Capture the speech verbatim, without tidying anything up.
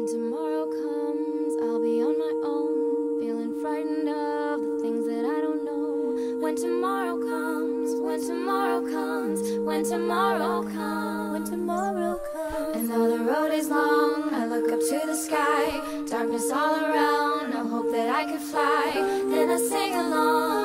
When tomorrow comes, I'll be on my own, feeling frightened of the things that I don't know. When tomorrow comes, when tomorrow comes, when tomorrow comes, when tomorrow comes. And though the road is long, I look up to the sky, darkness all around, no hope that I could fly. Then I sing along.